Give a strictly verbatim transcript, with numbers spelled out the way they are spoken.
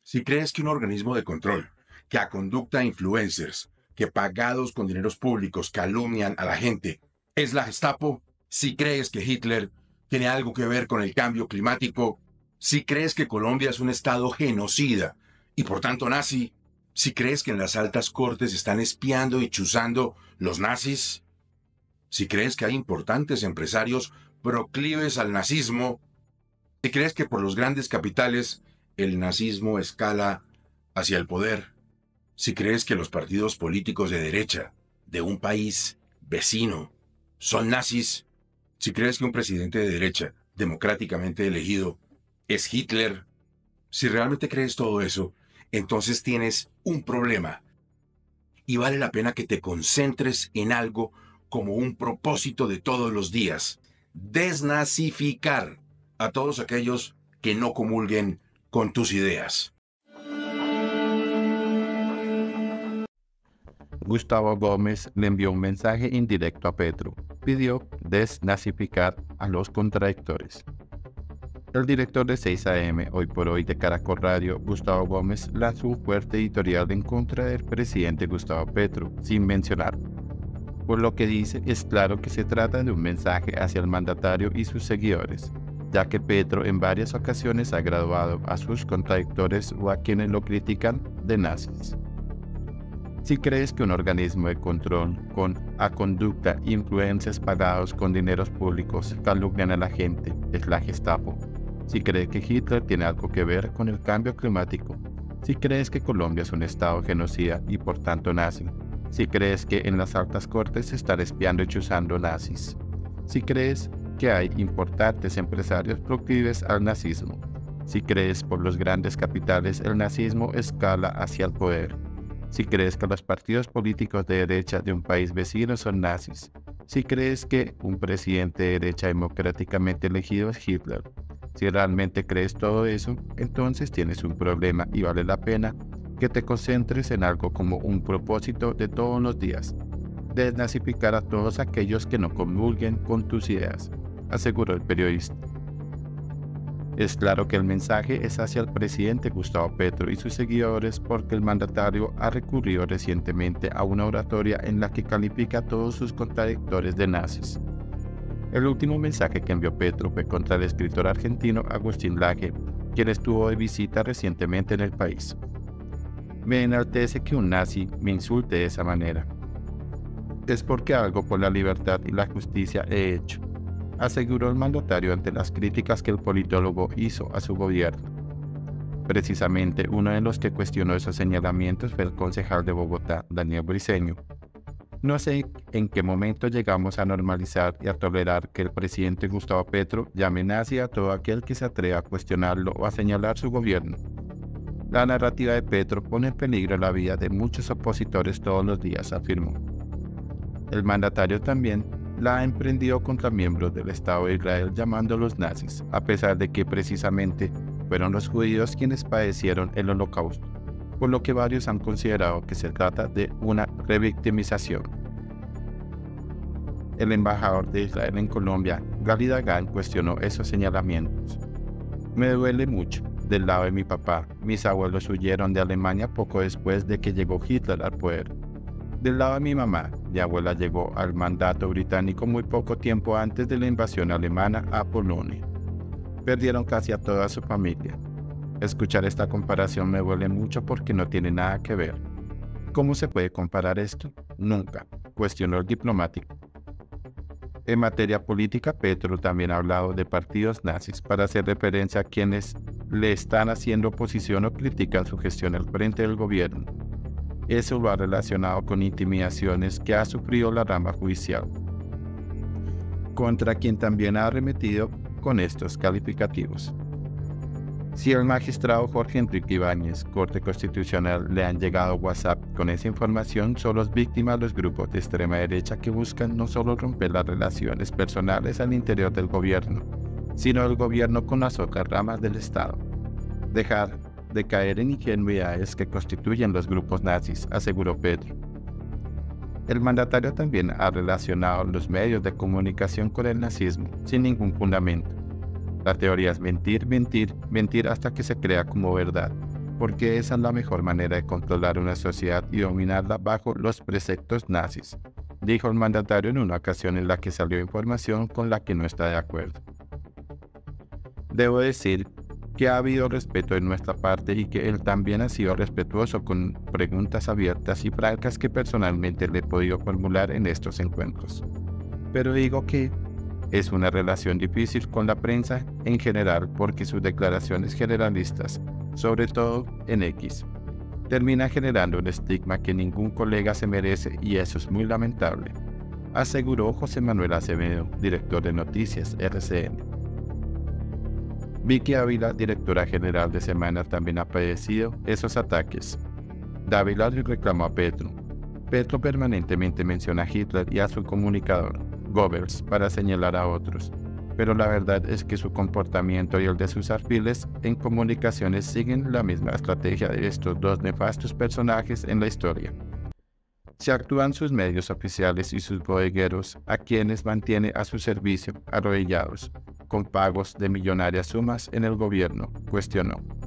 Si crees que un organismo de control, que a conducta influencers, que pagados con dineros públicos calumnian a la gente, es la Gestapo, si crees que Hitler tiene algo que ver con el cambio climático, si crees que Colombia es un estado genocida y por tanto nazi, si crees que en las altas cortes están espiando y chuzando los nazis, si crees que hay importantes empresarios proclives al nazismo, si crees que por los grandes capitales el nazismo escala hacia el poder, si crees que los partidos políticos de derecha de un país vecino son nazis, si crees que un presidente de derecha democráticamente elegido es Hitler, si realmente crees todo eso, entonces tienes un problema. Y vale la pena que te concentres en algo como un propósito de todos los días. Desnazificar a todos aquellos que no comulguen con tus ideas. Gustavo Gómez le envió un mensaje indirecto a Petro. Pidió desnazificar a los contradictores. El director de seis A M, Hoy por Hoy de Caracol Radio, Gustavo Gómez, lanzó un fuerte editorial en contra del presidente Gustavo Petro, sin mencionar. Por lo que dice, es claro que se trata de un mensaje hacia el mandatario y sus seguidores, ya que Petro en varias ocasiones ha graduado a sus contradictores o a quienes lo critican de nazis. Si crees que un organismo de control con a conducta influencias pagados con dineros públicos calumnian a la gente, es la Gestapo. Si crees que Hitler tiene algo que ver con el cambio climático. Si crees que Colombia es un estado genocida y por tanto nazi. Si crees que en las altas cortes se están espiando y chuzando nazis. Si crees que hay importantes empresarios proclives al nazismo. Si crees por los grandes capitales el nazismo escala hacia el poder. Si crees que los partidos políticos de derecha de un país vecino son nazis. Si crees que un presidente de derecha democráticamente elegido es Hitler. Si realmente crees todo eso, entonces tienes un problema y vale la pena que te concentres en algo como un propósito de todos los días. Desnazificar a todos aquellos que no comulguen con tus ideas, aseguró el periodista. Es claro que el mensaje es hacia el presidente Gustavo Petro y sus seguidores porque el mandatario ha recurrido recientemente a una oratoria en la que califica a todos sus contradictores de nazis. El último mensaje que envió Petro fue contra el escritor argentino Agustín Laje, quien estuvo de visita recientemente en el país. Me enaltece que un nazi me insulte de esa manera. Es porque algo por la libertad y la justicia he hecho, aseguró el mandatario ante las críticas que el politólogo hizo a su gobierno. Precisamente uno de los que cuestionó esos señalamientos fue el concejal de Bogotá, Daniel Briceño. No sé en qué momento llegamos a normalizar y a tolerar que el presidente Gustavo Petro llame nazi a todo aquel que se atreva a cuestionarlo o a señalar su gobierno. La narrativa de Petro pone en peligro la vida de muchos opositores todos los días, afirmó. El mandatario también la ha emprendido contra miembros del Estado de Israel llamándolos nazis, a pesar de que precisamente fueron los judíos quienes padecieron el Holocausto, por lo que varios han considerado que se trata de una revictimización. El embajador de Israel en Colombia, Gali Dagan, cuestionó esos señalamientos. Me duele mucho. Del lado de mi papá, mis abuelos huyeron de Alemania poco después de que llegó Hitler al poder. Del lado de mi mamá, mi abuela llegó al mandato británico muy poco tiempo antes de la invasión alemana a Polonia. Perdieron casi a toda su familia. Escuchar esta comparación me duele mucho porque no tiene nada que ver. ¿Cómo se puede comparar esto? Nunca, cuestionó el diplomático. En materia política, Petro también ha hablado de partidos nazis para hacer referencia a quienes le están haciendo oposición o critican su gestión al frente del gobierno. Eso lo ha relacionado con intimidaciones que ha sufrido la rama judicial, contra quien también ha arremetido con estos calificativos. Si al magistrado Jorge Enrique Ibáñez, Corte Constitucional, le han llegado WhatsApp con esa información, son los víctimas los grupos de extrema derecha que buscan no solo romper las relaciones personales al interior del gobierno, sino el gobierno con las otras ramas del Estado. Dejar de caer en ingenuidades que constituyen los grupos nazis, aseguró Petro. El mandatario también ha relacionado los medios de comunicación con el nazismo, sin ningún fundamento. La teoría es mentir, mentir, mentir hasta que se crea como verdad. porque esa es la mejor manera de controlar una sociedad y dominarla bajo los preceptos nazis, dijo el mandatario en una ocasión en la que salió información con la que no está de acuerdo. Debo decir que ha habido respeto de nuestra parte y que él también ha sido respetuoso con preguntas abiertas y francas que personalmente le he podido formular en estos encuentros. Pero digo que es una relación difícil con la prensa en general porque sus declaraciones generalistas, sobre todo en X, termina generando un estigma que ningún colega se merece y eso es muy lamentable, aseguró José Manuel Acevedo, director de Noticias R C N. Vicky Ávila, directora general de Semana, también ha padecido esos ataques. Dávila le reclamó a Petro. Petro permanentemente menciona a Hitler y a su comunicador, Goebbels, para señalar a otros, pero la verdad es que su comportamiento y el de sus alfiles en comunicaciones siguen la misma estrategia de estos dos nefastos personajes en la historia. Se actúan sus medios oficiales y sus bodegueros, a quienes mantiene a su servicio, arrodillados, con pagos de millonarias sumas en el gobierno, cuestionó.